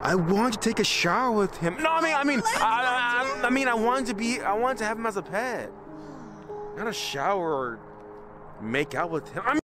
I wanted to take a shower with him. No, I mean, I wanted to have him as a pet. Not a shower or make out with him.